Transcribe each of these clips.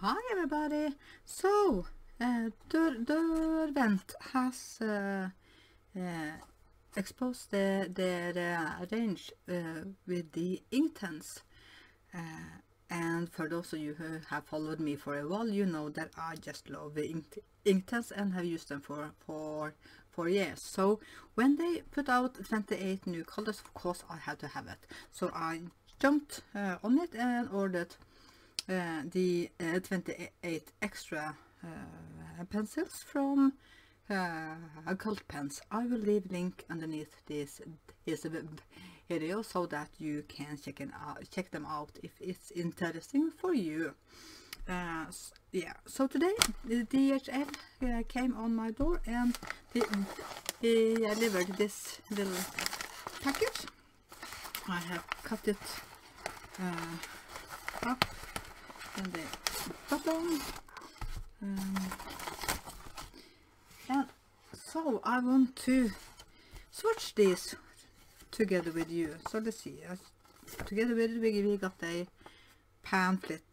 Hi everybody! So, Derwent has exposed their range with the Inktense. And for those of you who have followed me for a while, you know that I just love the Inktense and have used them for years. So when they put out 28 new colors, of course I had to have it. So I jumped on it and ordered the 28 extra pencils from Cult Pens. I will leave a link underneath this video so that you can check them out if it's interesting for you. Yeah, so today the DHL came on my door and they delivered this little package. I have cut it up and the bottom, and so I want to swatch these together with you. So let's see, together with it we got a pamphlet,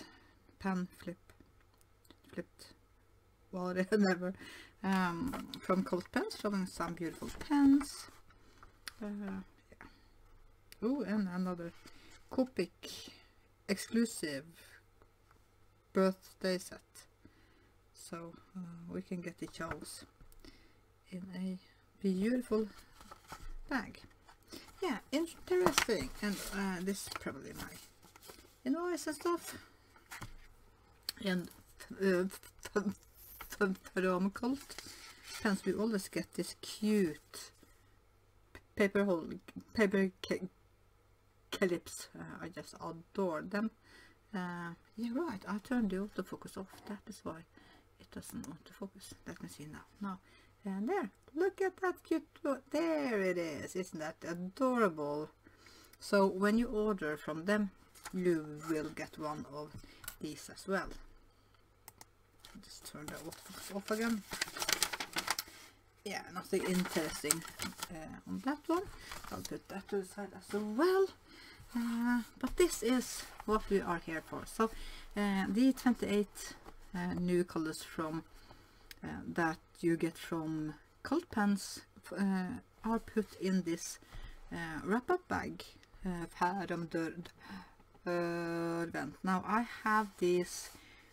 whatever, from Cult Pens, showing some beautiful pens. Yeah. Oh, and another Copic exclusive birthday set, so we can get each ours in a beautiful bag. Yeah, interesting. And this is probably my invoice and stuff, and from Cult Pens we always get this cute paper clips. I just adore them. Yeah, right, I turned the autofocus off. That is why it doesn't autofocus. Let me see now. And there, look at that cute, there it is. Isn't that adorable? So when you order from them, you will get one of these as well. Just turn the autofocus off again. Yeah, nothing interesting on that one. I'll put that to the side as well. But this is what we are here for. So the 28 new colors from that you get from Cult Pens are put in this wrap-up bag from Derwent. Now I have this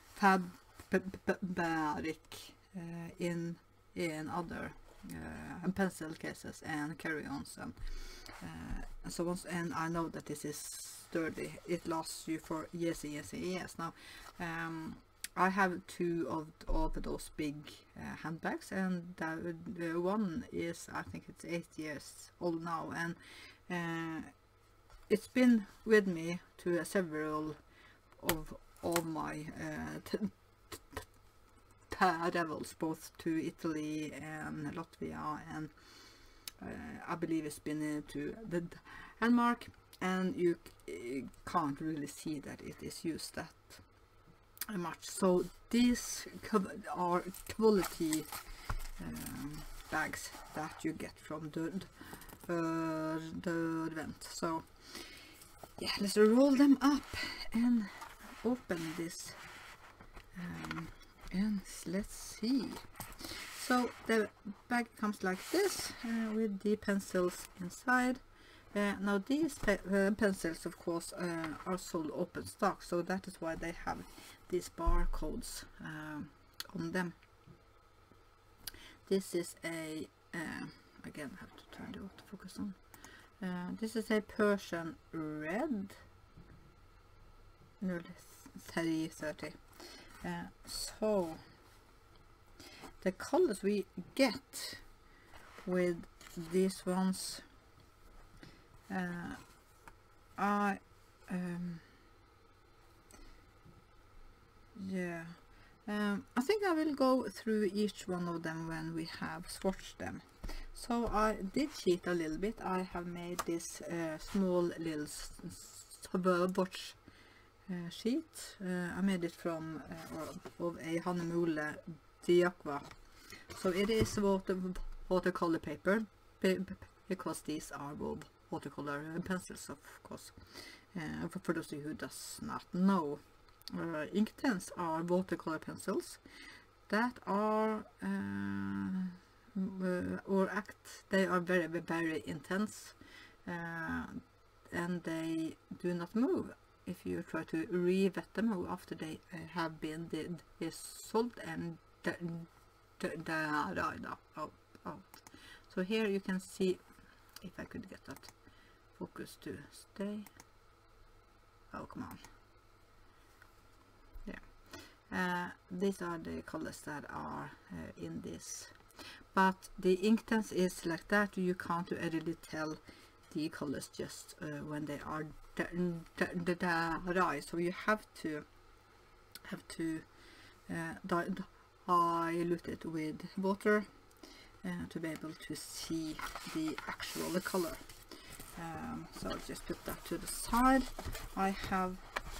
fabric in other pencil cases and carry-ons and so on, and I know that this is sturdy. It lasts you for years and years and years. Now I have two of those big handbags, and the one is, I think it's 8 years old now, and it's been with me to several of my travels, both to Italy and Latvia, and I believe it's been to the Denmark, and you can't really see that it is used that much. So these are quality bags that you get from Derwent. So yeah, let's roll them up and open this, and let's see. So the bag comes like this, with the pencils inside. Now these pencils, of course, are sold open stock, so that is why they have these barcodes on them. This is a, again I have to turn the autofocus on. This is a Persian red, 330. So the colors we get with these ones, I think I will go through each one of them when we have swatched them. So I did cheat a little bit. I have made this small little swatch sheet. I made it from of a Hanemule Diaqua. So it is watercolor paper, because these are watercolor pencils, of course, for those of you who does not know. Inktense are watercolor pencils that are they are very, very intense, and they do not move if you try to re-wet them after they have been dissolved and dried out. So here you can see, if I could get that focus to stay. Oh, come on. Yeah. These are the colors that are in this. But the Inktense is like that. You can't really tell the colors just when they are dry. So you have to dilute it with water to be able to see the actual color. So I'll just put that to the side. I have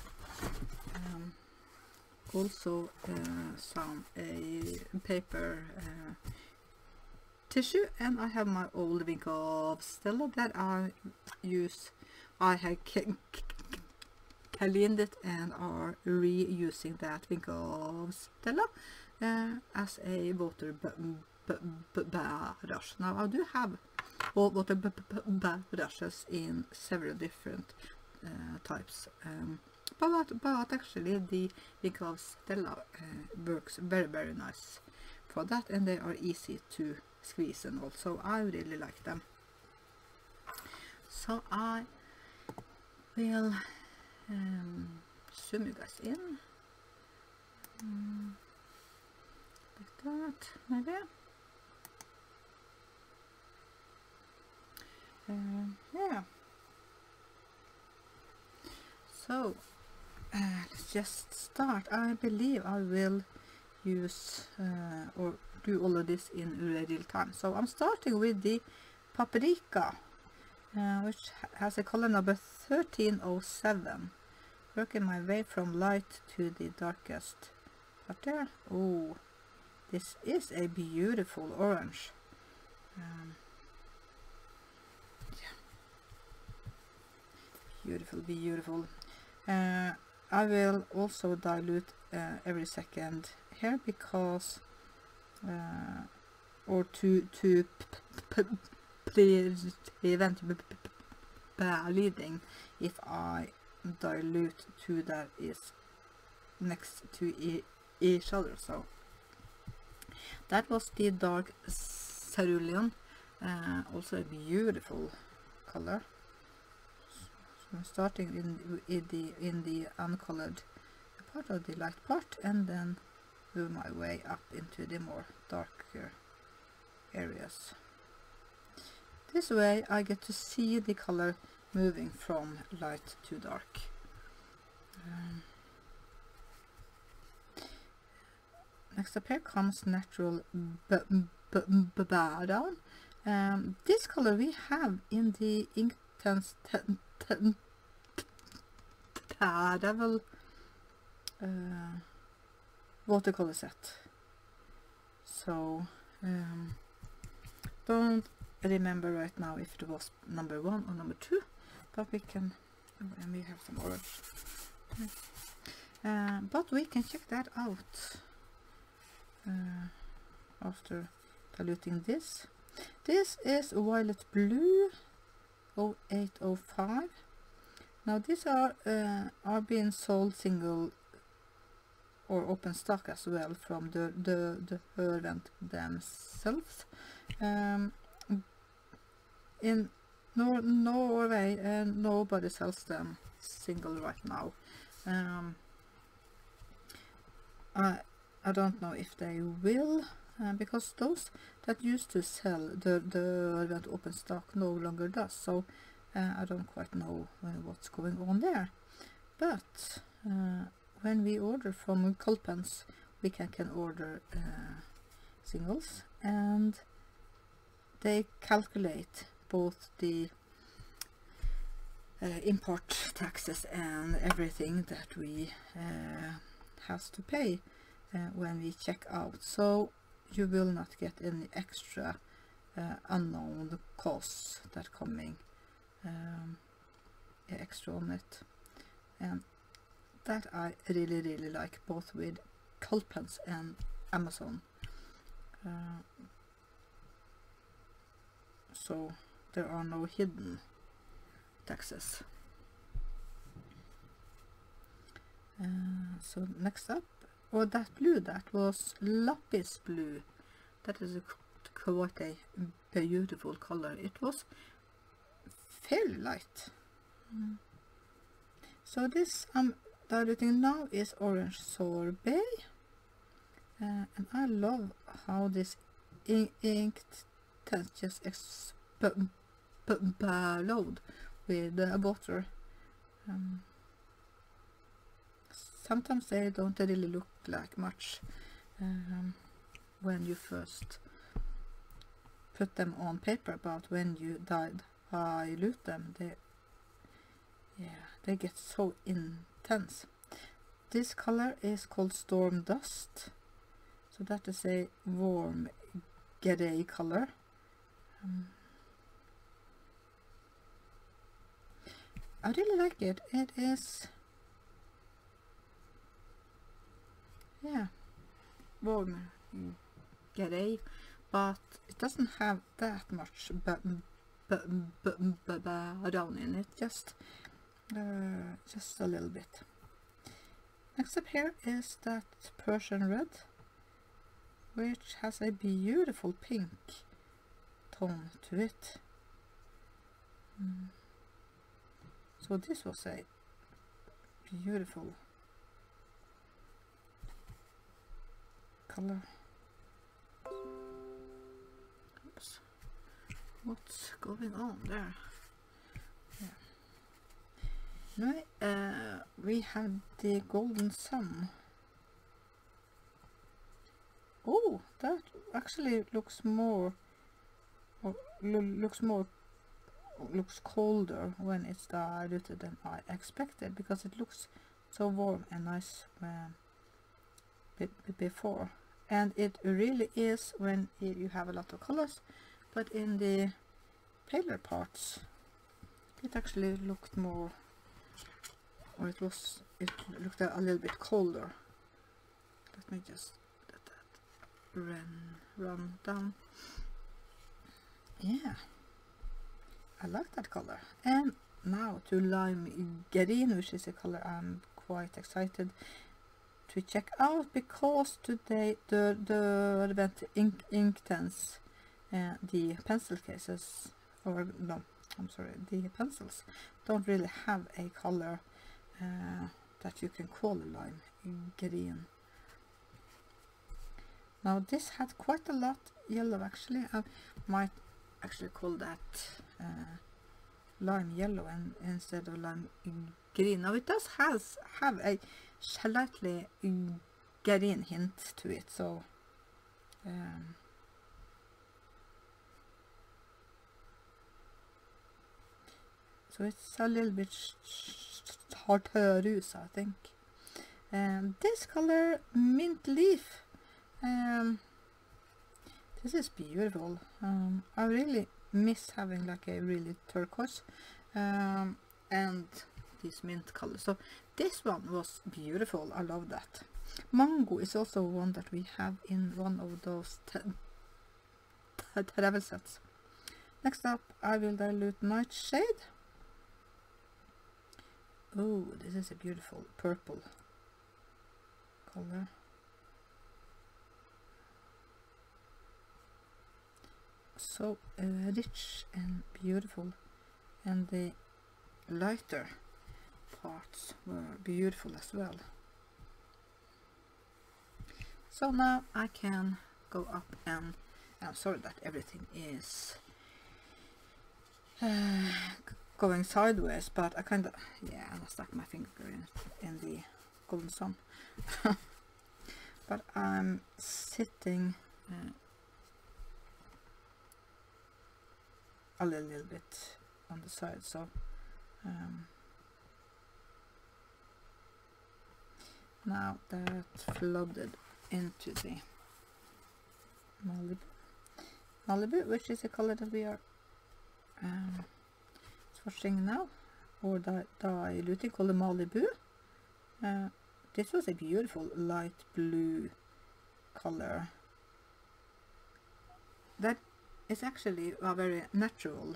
also some paper tissue, and I have my old ink of Stella that I use. I have cleaned it and are reusing that ink of Stella as a water brush. Now I do have water brushes in several different types, but actually the ink of Stella works very, very nice for that, and they are easy to squeeze, and also I really like them. So I will zoom you guys in like that, maybe. Yeah. So let's just start. I believe I will use or do all of this in real time. So I'm starting with the paprika, which has a color number 1307. Working my way from light to the darkest. Up there. Oh, this is a beautiful orange. Beautiful, beautiful. I will also dilute every second here because or to prevent bleeding if I dilute two that is next to each other. So that was the dark cerulean, also a beautiful color. So I'm starting in the uncolored part of the light part, and then move my way up into the more darker areas. This way I get to see the color moving from light to dark. Next up here comes natural brown. This color we have in the Inktense travel watercolor set. So don't remember right now if it was number 1 or number 2, but we can, and we have some orange, but we can check that out after diluting this. This is violet blue 0805. Now these are being sold single or open stock as well from the Derwent themselves. In Norway, nobody sells them single right now. I don't know if they will, because those that used to sell the Derwent open stock no longer does. So I don't quite know what's going on there. But when we order from Culpens, we can order singles, and they calculate both the import taxes and everything that we has to pay when we check out. So you will not get any extra unknown costs that coming extra on it. And that I really like, both with colored pens and Amazon. So there are no hidden taxes. So next up, that blue, that was lapis blue. That is quite a beautiful color. It was fairly light. So this I'm diluting now is orange sorbet, and I love how this Inktense just explode with water. Sometimes they don't really look like much when you first put them on paper, but when you dilute them, they get so intense. This color is called Storm Dust, so that is a warm gray color. I really like it. It is, yeah, warm gray, but it doesn't have that much brown in it, just a little bit. Next up here is that Persian red, which has a beautiful pink tone to it. So this was a beautiful color. Oops. What's going on there? Anyway, we have the golden sun. Oh, that actually looks more, looks colder when it's diluted than I expected, because it looks so warm and nice before, and it really is when you have a lot of colors, but in the paler parts it actually looked more, or it looked a little bit colder. Let me just let that run down. Yeah, I like that color. And now to lime green, which is a color I'm quite excited to check out, because today the Derwent Inktense, the pencil cases, or no, I'm sorry, the pencils don't really have a color that you can call lime green. Now this had quite a lot yellow, actually. I might actually call that lime yellow instead of lime green. Now it does have a slightly green hint to it, so so it's a little bit chartreuse, I think. And this color, mint leaf, this is beautiful. I really miss having like a really turquoise and this mint color. So this one was beautiful. I love that. Mango is also one that we have in one of those travel sets. Next up, I will dilute Nightshade. Oh, this is a beautiful purple color. So rich and beautiful, and the lighter parts were beautiful as well. So now I can go up, and I'm sorry that everything is going sideways, but I kind of, yeah, I stuck my finger in the golden sun. But I'm sitting a little bit on the side, so now that flooded into the Malibu, which is a color that we are swatching now, or diluting, called the Malibu. This was a beautiful light blue color. That is actually a very natural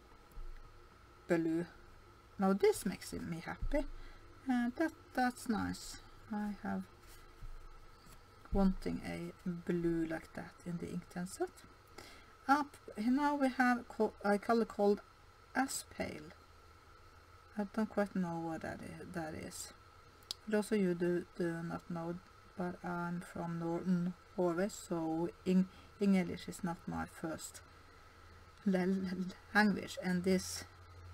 blue. Now this makes me happy. That's nice. I have wanting a blue like that in the Inktense set. Up now we have a color called Aspale. I don't quite know what that is. But also you do not know, but I'm from Norway, so English is not my first language, and this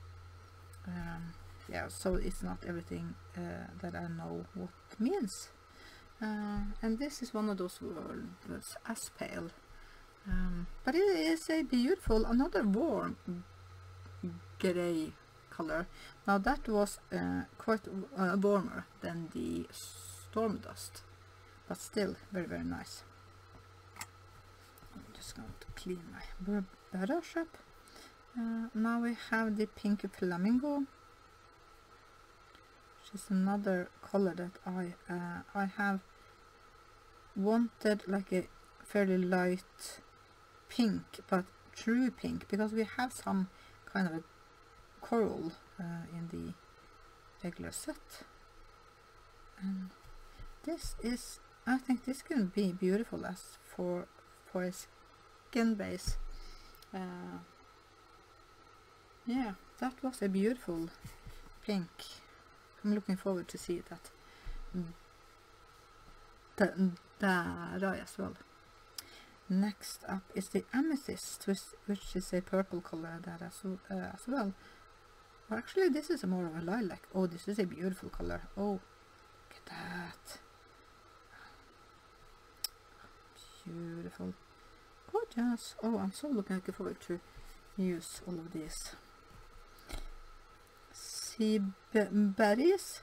yeah, so it's not everything that I know what it means. And this is one of those words, Aspale. But it is a beautiful, another warm grey color. Now that was quite warmer than the Storm Dust, but still very, very nice. I'm just going to clean my brush up. Now we have the Pink Flamingo, which is another color that I have wanted, like a fairly light pink, but true pink, because we have some kind of a coral in the regular set, and this is, I think this can be beautiful as for a skin base. Yeah, that was a beautiful pink. I'm looking forward to see that there as well. Next up is the Amethyst, which is a purple color that as well. Or actually this is more of a lilac. Oh, this is a beautiful color. Oh, look at that. Beautiful. Gorgeous. Oh, I'm so looking forward to use all of these. Sea berries.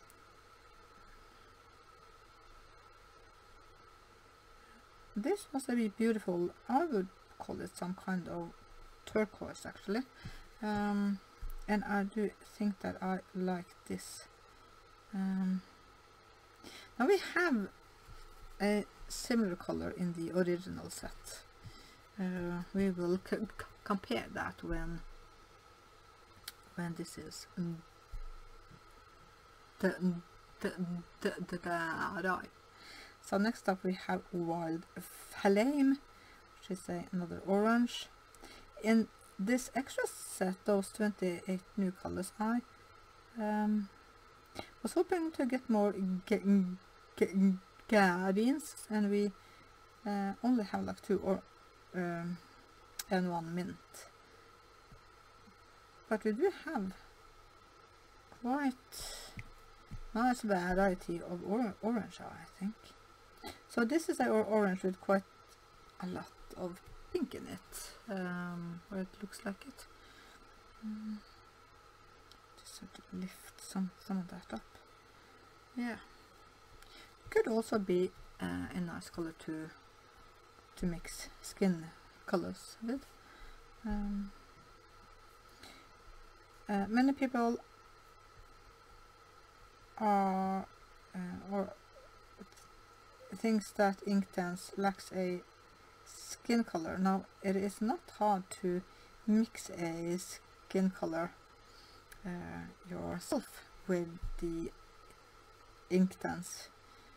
This was a bit beautiful. I would call it some kind of turquoise actually, and I do think that I like this. Now we have a similar color in the original set. We will compare that when this is the So next up we have Wild Flame, which is another orange. In this extra set, those 28 new colors, I was hoping to get more guardians, and we only have like 2 and 1 mint. But we do have quite nice variety of orange, I think. So this is our orange with quite a lot of pink in it, or it looks like it. Just have to lift some of that up. Yeah, could also be a nice color to mix skin colors with. Many people are or thinks that Inktense lacks a skin color. Now it is not hard to mix a skin color yourself with the Inktense,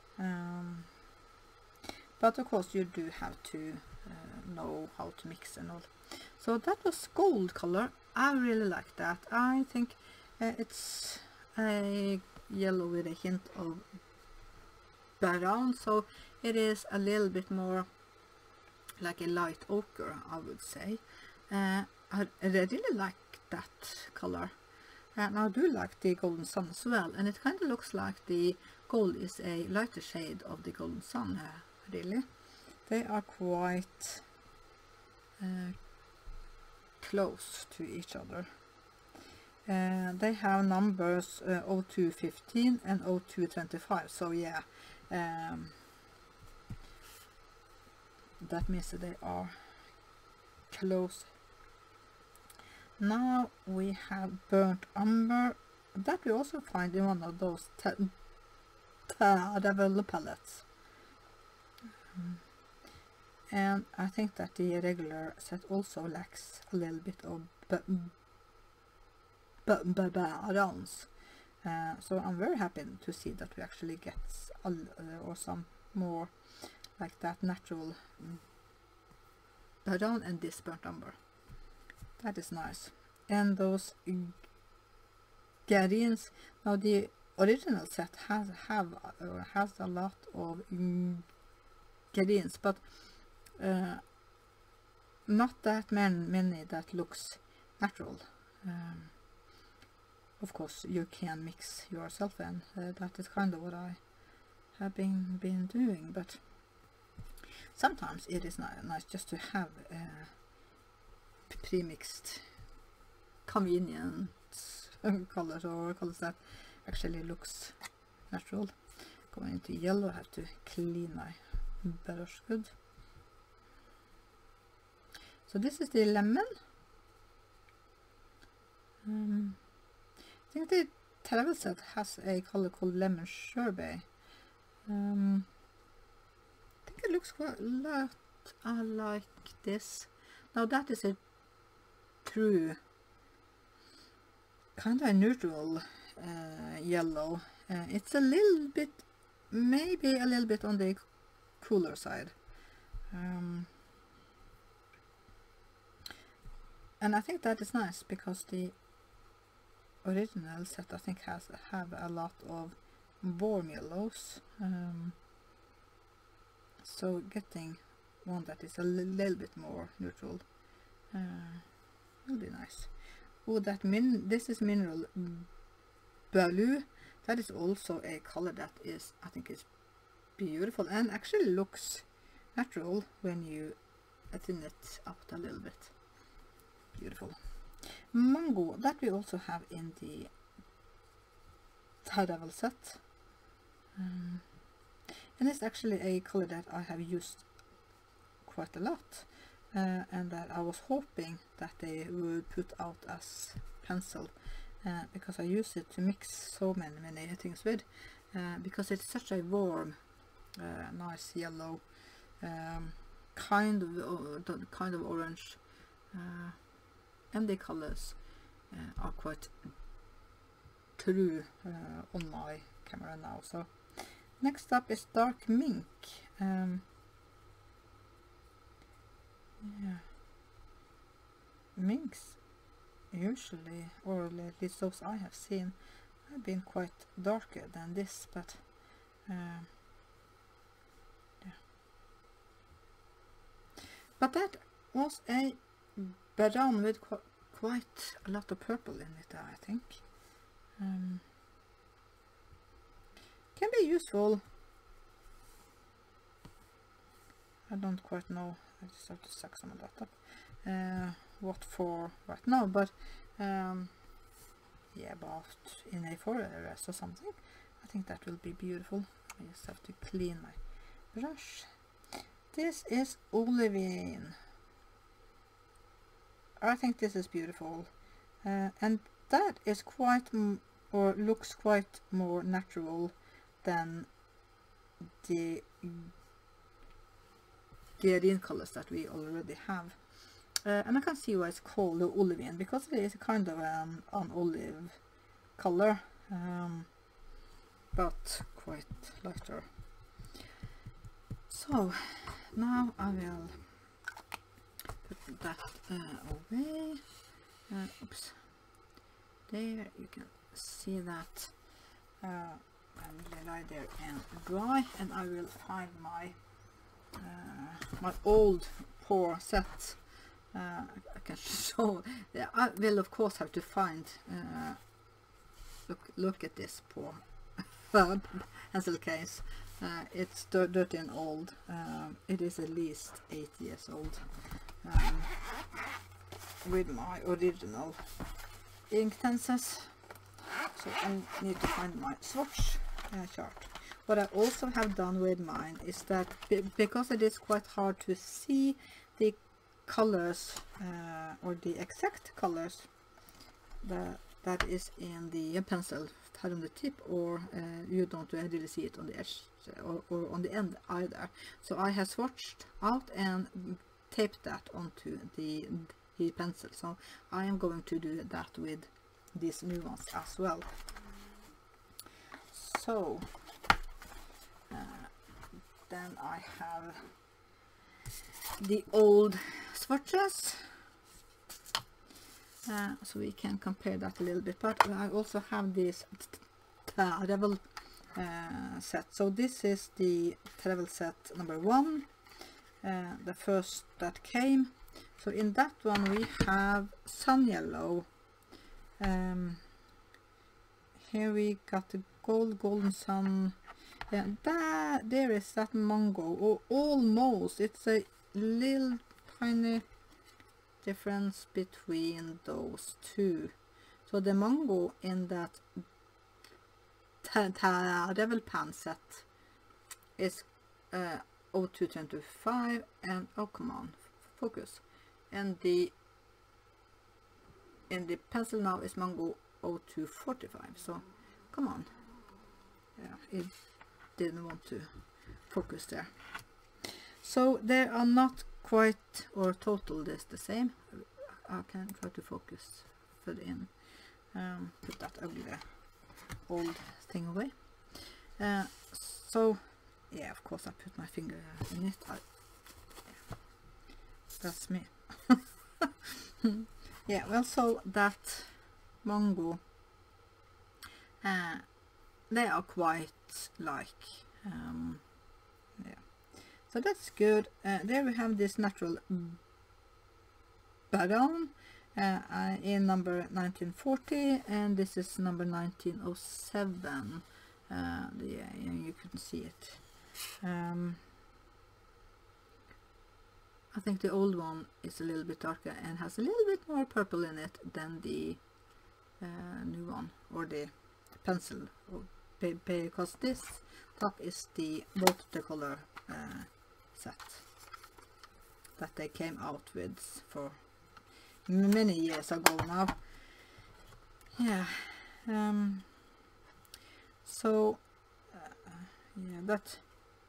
but of course you do have to know how to mix and all. So that was gold color. I really like that. I think it's a yellow with a hint of brown, so it is a little bit more like a light ochre, I would say. I really like that color, and I do like the golden sun as well, and it kind of looks like the gold is a lighter shade of the golden sun. Really, they are quite close to each other. They have numbers 0215 and 0225, so yeah, that means that they are close. Now we have burnt umber, that we also find in one of those Devil palettes. And I think that the regular set also lacks a little bit of balance. So I'm very happy to see that we actually get or some more like that natural brown and this burnt umber. That is nice. And those gradients. Now the original set has a lot of gradients, but not that many that looks natural. Of course you can mix yourself, and that is kind of what I have been doing, but sometimes it is nice just to have pre-mixed convenient colors, or colors that actually looks natural. Going into yellow, I have to clean my brush good. So this is the lemon. I think the travel set has a color called lemon sherbet. I think it looks quite a lot like this. Now that is a true kind of neutral yellow. It's a little bit, maybe a little bit on the cooler side. And I think that is nice because the original set I think have a lot of warm yellows. So getting one that is a little bit more neutral will be nice. Oh, this is mineral blue. That is also a color that is, I think, is beautiful and actually looks natural when you thin it up a little bit. Beautiful. Mango, that we also have in the Daredevil set. And it's actually a color that I have used quite a lot, and that I was hoping that they would put out as pencil, because I use it to mix so many things with, because it's such a warm, nice yellow, kind of orange, and the colors are quite true on my camera now. So next up is dark mink. Yeah, minks usually, or at least those I have seen, have been quite darker than this, but yeah. But that was a brown with quite a lot of purple in it, I think. Can be useful. I don't quite know. I just have to suck some of that up. What for right now, but yeah, about in a forest or something. I think that will be beautiful. I just have to clean my brush. This is olivine. I think this is beautiful, and that is quite or looks quite more natural than the green colors that we already have, and I can see why it's called the olivine, because it is kind of an olive color, but quite lighter. So now I will put that away. Oops, there you can see that and lie there and dry, and I will find my my old pour set. I can show. I will of course have to find. Look at this pour pencil case. It's dirty and old. It is at least 8 years old. With my original Inktenses. So I need to find my swatch chart. What I also have done with mine is that because it is quite hard to see the colors or the exact colors that is in the pencil had on the tip, or you don't really see it on the edge or on the end either. So I have swatched out and taped that onto the pencil. So I am going to do that with these new ones as well. So then I have the old swatches, so we can compare that a little bit. But I also have this travel set. So this is the travel set number 1, the first that came. So in that one we have sun yellow. Here we got the golden sun. Yeah, there is that mango, or almost. It's a little tiny difference between those two. So the mango in that devil pan set is 0225, and oh come on, focus. And in the pencil now is mango 0245. So come on. Yeah, it didn't want to focus there. So they are not quite or total this the same. I can try to focus further in. Put that ugly old thing away. So yeah, of course I put my finger in it. Yeah, that's me. Yeah, well, so that mango, they are quite like, yeah, so that's good. There we have this natural background in number 1940, and this is number 1907. Yeah, you couldn't see it. I think the old one is a little bit darker and has a little bit more purple in it than the new one, or the pencil, because this top is the watercolor set that they came out with for many years ago now. Yeah. So yeah, that,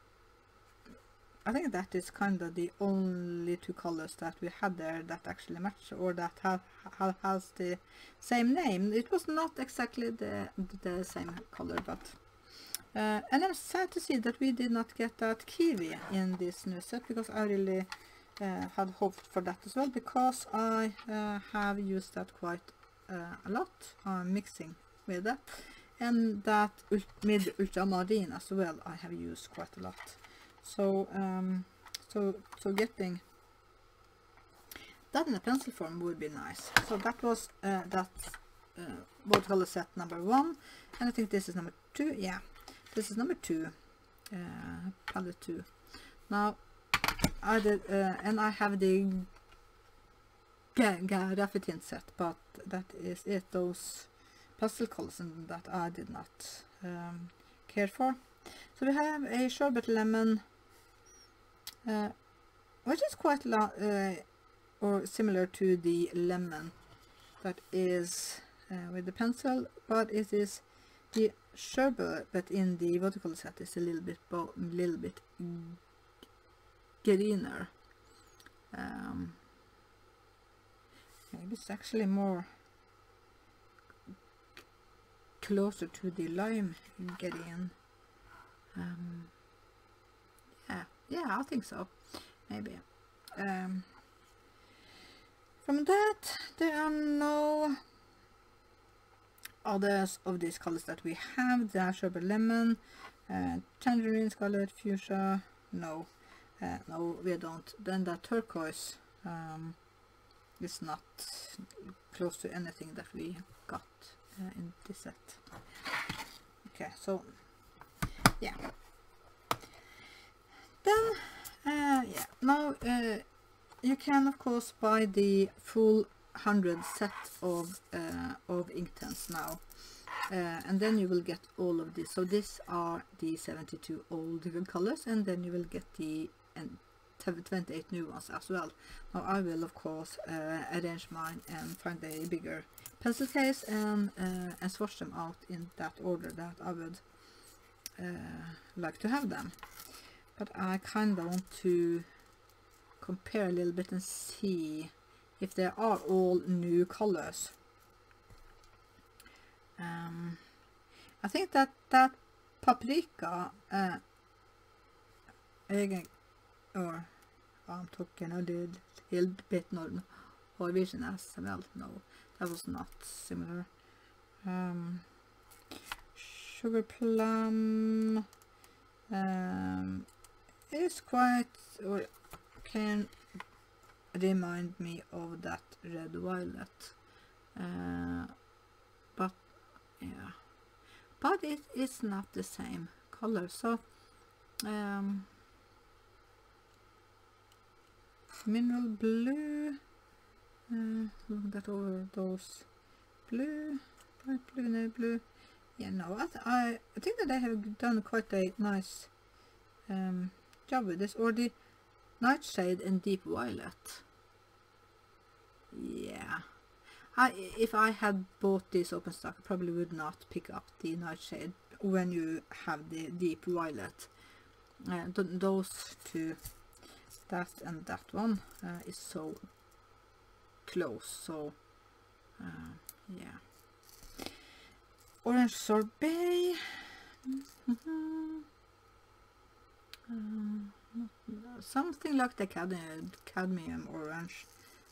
I think that is kind of the only two colors that we had there that actually match, or that has the same name. It was not exactly the same color, but and I'm sad to see that we did not get that kiwi in this new set, because I really had hoped for that as well, because I have used that quite a lot, mixing with that, and that mid ultramarine as well I have used quite a lot. So so getting that in a pencil form would be nice. So that was that watercolor set number 1, and I think this is number 2. Yeah, this is number 2, palette 2. Now I did, and I have the graphite set, but that is it. Those pastel colors and that I did not care for. So we have a sherbet lemon, which is quite or similar to the lemon that is with the pencil, but it is the sherbet, but in the watercolor set is a little bit greener. Maybe it's actually more closer to the lime green. Yeah, I think so, maybe. From that, there are no others of these colors that we have. The sherbet lemon, tangerine, scarlet, fuchsia. No, no, we don't. Then the turquoise is not close to anything that we got in this set. Okay, so yeah. Then yeah, now you can of course buy the full 100 set of Inktense now, and then you will get all of this. So these are the 72 old colors, and then you will get the 28 new ones as well. Now I will of course arrange mine and find a bigger pencil case and swatch them out in that order that I would like to have them. But I kind of want to compare a little bit and see if they are all new colors. I think that paprika or I'm talking a little bit Norwegian as well. No, that was not similar. Sugar plum is quite, or can remind me of that red violet, but yeah, but it is not the same color. So mineral blue, look that over those blue, bright blue, navy blue. Yeah, no, I think that they have done quite a nice job with this, or the nightshade and deep violet. Yeah, if I had bought this open stock, I probably would not pick up the nightshade when you have the deep violet. Those two, that and that one, is so close. So yeah, orange sorbet. Something like the cadmium orange.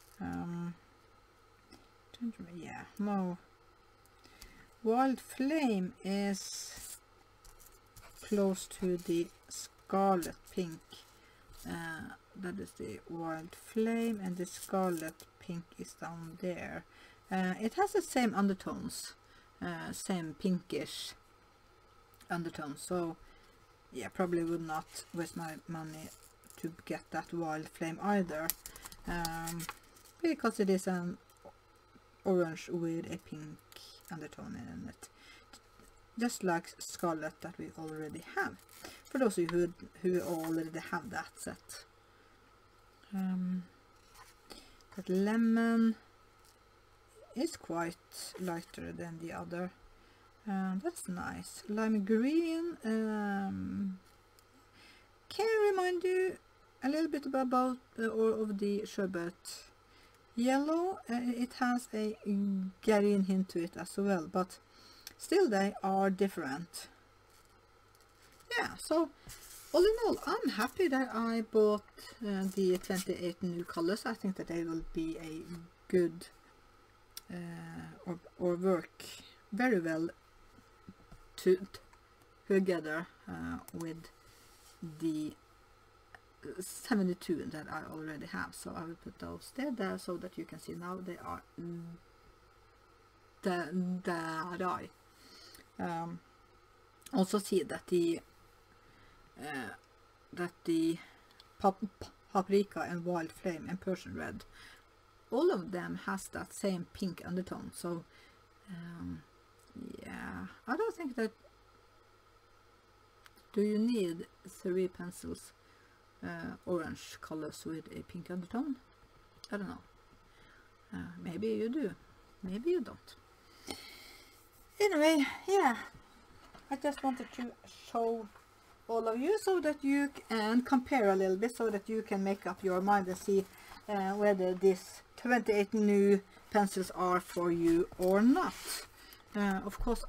Yeah, no. Wild flame is close to the scarlet pink. That is the wild flame, and the scarlet pink is down there. It has the same undertones, same pinkish undertones. So yeah, probably would not waste my money to get that wild flame either, because it is an orange with a pink undertone in it, just like scarlet that we already have, for those of you who already have that set. That lemon is quite lighter than the other. That's nice. Lime green can remind you a little bit about or of the sherbet yellow. It has a green hint to it as well, but still they are different. Yeah, so all in all, I'm happy that I bought the 28 new colors. I think that they will be a good or work very well together with the 72 that I already have. So I will put those there so that you can see now they are there. Also see that the paprika and wild flame and Persian red, all of them has that same pink undertone. So yeah, I don't think that do you need 3 pencils orange colors with a pink undertone. I don't know, maybe you do, maybe you don't. Anyway, yeah, I just wanted to show all of you so that you can compare a little bit, so that you can make up your mind and see whether these 28 new pencils are for you or not. Of course,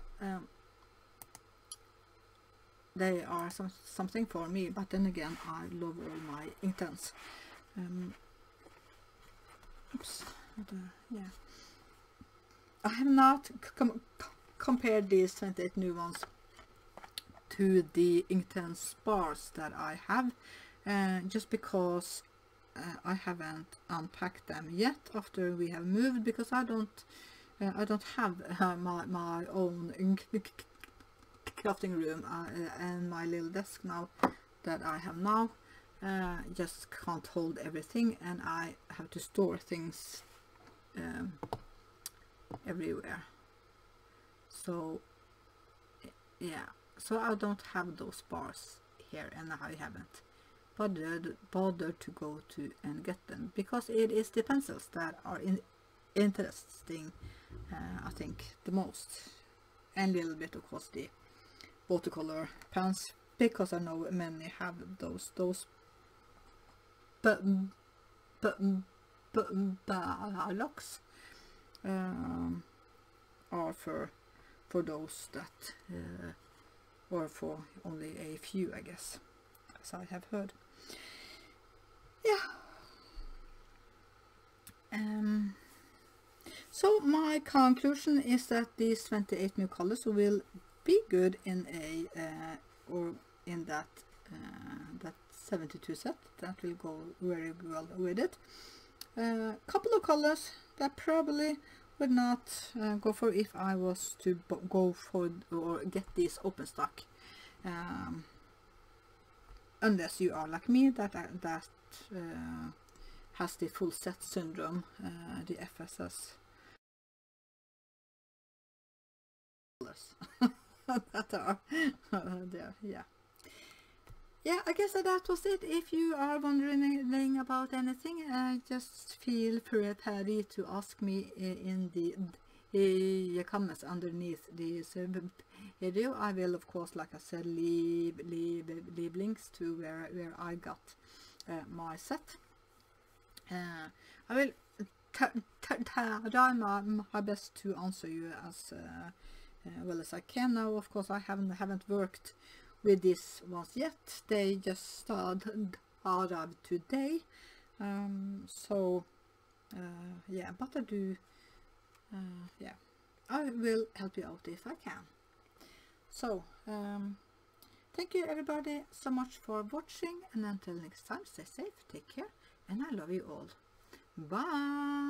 they are something for me, but then again, I love all my Inktense. Oops, yeah, I have not compared these 28 new ones to the Inktense bars that I have, just because I haven't unpacked them yet after we have moved, because I don't have my own crafting room and my little desk now that I have now. Just can't hold everything, and I have to store things everywhere. So yeah, so I don't have those bars here, and I haven't bother to go to and get them, because it is the pencils that are interesting, I think, the most, and a little bit of course the watercolor pens, because I know many have those locks are for those that or for only a few, I guess, as I have heard. Yeah. So my conclusion is that these 28 new colors will be good in a or in that 72 set. That will go very well with it. Couple of colors that probably would not go for if I was to go for or get these open stock, unless you are like me that has the full set syndrome, the FSS colors that are there. Yeah, I guess that was it. If you are wondering about anything, just feel free to ask me in the comments underneath this video. I will, of course, like I said, leave links to where I got my set. I will try my best to answer you as well as I can. Now, of course, I haven't worked with these ones yet. They just started today, so yeah, but I do yeah, I will help you out if I can. So thank you everybody so much for watching, and until next time, stay safe, take care, and I love you all. Bye.